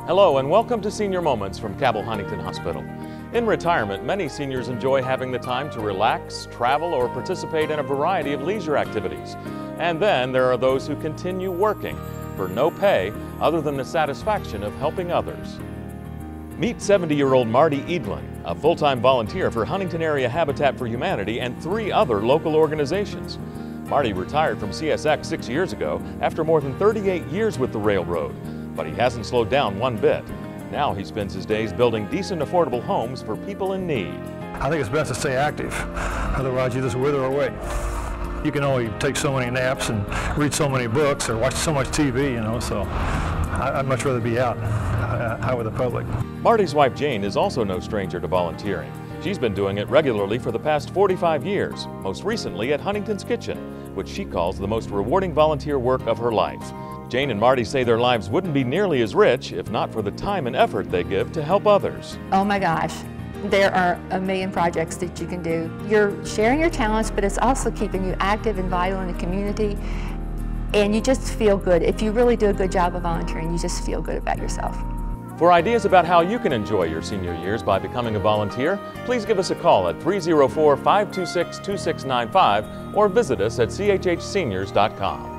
Hello and welcome to Senior Moments from Cabell Huntington Hospital. In retirement, many seniors enjoy having the time to relax, travel, or participate in a variety of leisure activities. And then there are those who continue working for no pay other than the satisfaction of helping others. Meet 70-year-old Marty Edlin, a full-time volunteer for Huntington Area Habitat for Humanity and 3 other local organizations. Marty retired from CSX 6 years ago after more than 38 years with the railroad, but he hasn't slowed down one bit. Now he spends his days building decent, affordable homes for people in need. I think it's best to stay active, otherwise you just wither away. You can only take so many naps and read so many books or watch so much TV, so I'd much rather be out with the public. Marty's wife Jane is also no stranger to volunteering. She's been doing it regularly for the past 45 years, most recently at Huntington's Kitchen, which she calls the most rewarding volunteer work of her life. Jane and Marty say their lives wouldn't be nearly as rich if not for the time and effort they give to help others. Oh my gosh, there are a million projects that you can do. You're sharing your talents, but it's also keeping you active and vital in the community, and you just feel good. If you really do a good job of volunteering, you just feel good about yourself. For ideas about how you can enjoy your senior years by becoming a volunteer, please give us a call at 304-526-2695 or visit us at chhseniors.com.